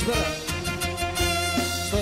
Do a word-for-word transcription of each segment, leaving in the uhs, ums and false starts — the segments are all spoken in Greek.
Καλησπέρα. Στο.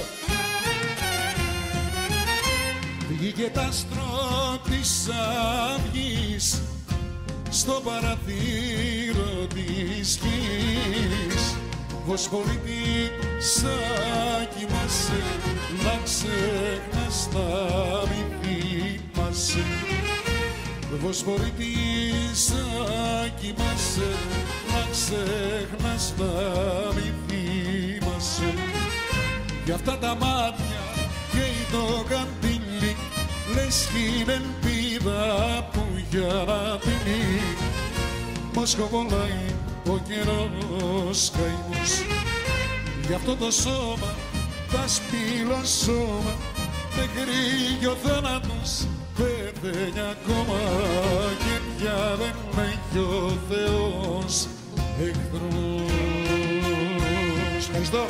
Βγήκε τ' άστρο της αυγής στο παραθύρο της γης. Βοσπορήτη σαν κοιμάσαι, να ξέχνας τα μυθί μας. Βοσπορήτη σαν κοιμάσαι, να ξέχνας τα μυθί μας. Γι' αυτά τα μάτια καίει το καντήλι, λες κι είναι ελπίδα που για να τιμεί. Μας κοβολάει ο καιρός καημός. Γι' αυτό το σώμα, τα σπήλω σώμα, με κρύγει ο θάνατος, πεθαίνει ακόμα και πια δεν έχει ο Θεός εχθρός. Ευχαριστώ.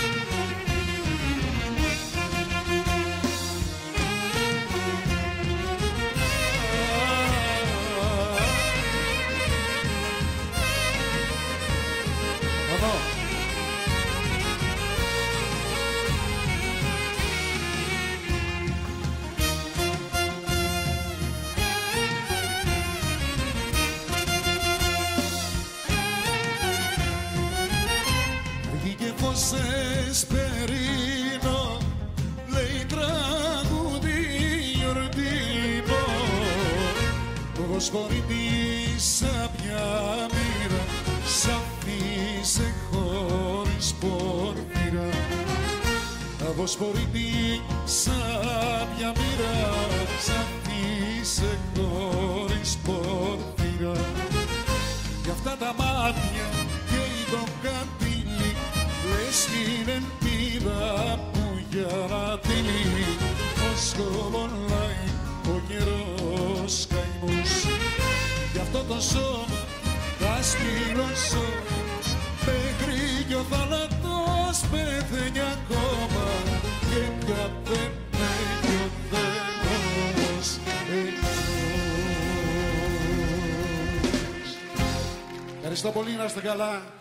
Εσπερίνο, λέει τραγούδι γιορτίνο. Το Βοσπορήτη σαν πια μοίρα, σ' αφήσε χωρίς πόρφυρα. Το Βοσπορήτη σαν πια μοίρα, σ' αφήσε χωρίς πόρφυρα. Γι' αυτά τα μάτια καίει το καντήλι, λες είναι ελπίδα που για να τιμεί. Ως κοβολάει ο καιρός καημός. Γι' αυτό το σώμα τα σπήλω σώμα, μέχρι κι ο θάνατος πεθαίνει ακόμα και πια δεν έχει ο Θεός εχθρός. Ευχαριστώ πολύ, να είστε καλά.